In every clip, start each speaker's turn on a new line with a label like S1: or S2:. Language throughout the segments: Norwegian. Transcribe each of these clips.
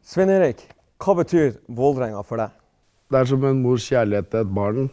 S1: Svein Erik, hva betyr Vålerenga for deg?
S2: Det er som en mors kjærlighet til et barn.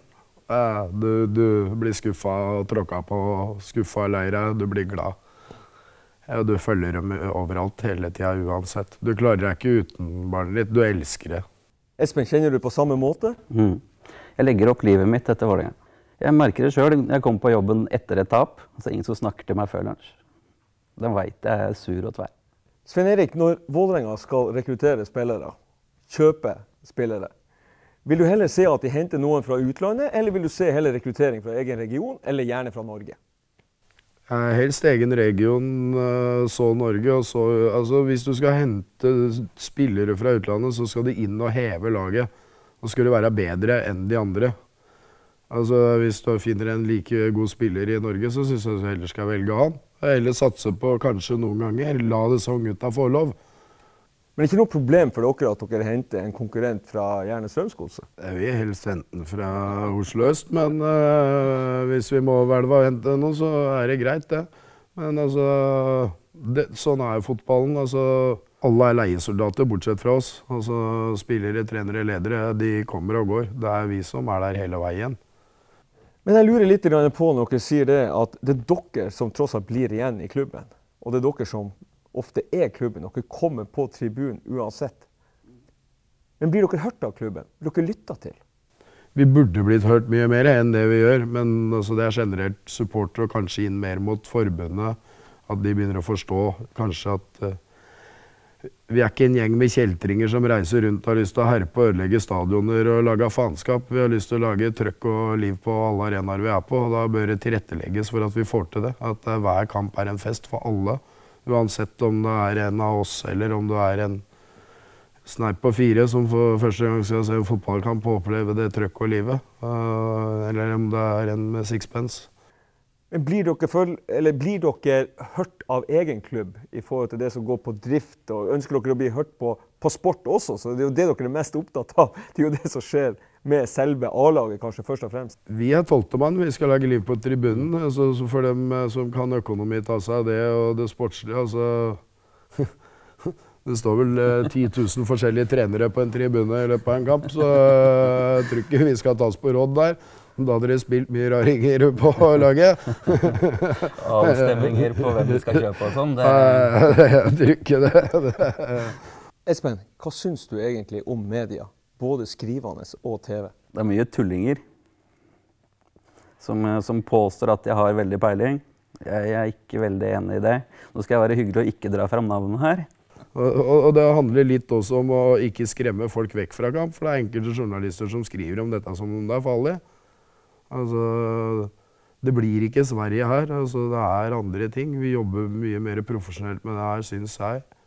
S2: Du blir skuffet og tråkket på, skuffet og lei deg, du blir glad. Du følger dem overalt hele tiden uansett. Du klarer deg ikke uten barnet ditt, du elsker det.
S1: Espen, kjenner du på samme måte?
S3: Jeg legger opp livet mitt etter Vålerenga. Jeg merker det selv når jeg kommer på jobben etter et tap. Altså ingen som snakker til meg før lunsj. De vet jeg er sur og tvær.
S1: Svein Erik, når Vålerenga skal rekruttere spillere, kjøpe spillere, vil du heller se at de henter noen fra utlandet, eller vil du se heller rekruttering fra egen region, eller gjerne fra Norge?
S2: Helst egen region, så Norge. Og så, altså, hvis du skal hente spillere fra utlandet, så skal de inn og heve laget. Og skal det være bedre enn de andre. Altså, hvis du finner en like god spiller i Norge, så synes jeg du heller skal velge han. Eller satse på kanskje noen ganger, la disse unggutta få lov.
S1: Men det er ikke noe problem for dere at dere henter en konkurrent fra gjerne Strømsgodset?
S2: Jeg vil helst hente den fra Oslo øst, men hvis vi må velge å hente noe, så er det greit det. Men altså, sånn er jo fotballen. Altså, alle er leiesoldater, bortsett fra oss. Altså, spillere, trenere, ledere, de kommer og går. Det er vi som er der hele veien.
S1: Men jeg lurer litt på når dere sier det, at det er dere som tross alt blir igjen i klubben. Og det er dere som ofte er klubben. Dere kommer på tribunen uansett. Men blir dere hørt av klubben? Blir dere lyttet til?
S2: Vi burde blitt hørt mye mer enn det vi gjør, men altså, det er generelt supporter og kanskje inn mer mot forbundet. At de begynner å forstå kanskje at vi er ikke en gjeng med kjeltringer som reiser rundt og har lyst til å herpe og ødelegge stadioner og lage faenskap. Vi har lyst til å lage trøkk og liv på alle arenaer vi er på, og da bør det tilrettelegges for at vi får til det. At hver kamp er en fest for alle, uansett om det er en av oss eller om du er en sneip på 4 som for første gang skal se en fotballkamp og oppleve det trøkk og livet, eller om det er en med sixpence.
S1: Men blir dere hørt av egen klubb i forhold til det som går på drift, og ønsker dere å bli hørt på sport også? Så det er jo det dere er mest opptatt av. Det er jo det som skjer med selve A-laget, kanskje først og fremst.
S2: Vi er 12. mann, vi skal lage liv på tribunen. Altså, for dem som kan økonomi ta seg av det og det sportslige, altså... Det står vel 10 000 forskjellige trenere på en tribune eller på en kamp, så jeg tror ikke vi skal tas på råd der. Da hadde dere spilt mye raringer på laget.
S3: Avstemminger på hvem vi skal kjøpe og sånn.
S2: Jeg tror ikke det.
S1: Espen, hva synes du egentlig om media? Både skrivende og TV?
S3: Det er mye tullinger som påstår at jeg har veldig peiling. Jeg er ikke veldig enig i det. Nå skal jeg være hyggelig og ikke dra fram navnet her.
S2: Og det handler litt også om å ikke skremme folk vekk fra kamp, for det er enkelte journalister som skriver om dette som om det er farlig. Altså, det blir ikke Sverige her, altså, det er andre ting. Vi jobber mye mer profesjonelt med det her, synes jeg.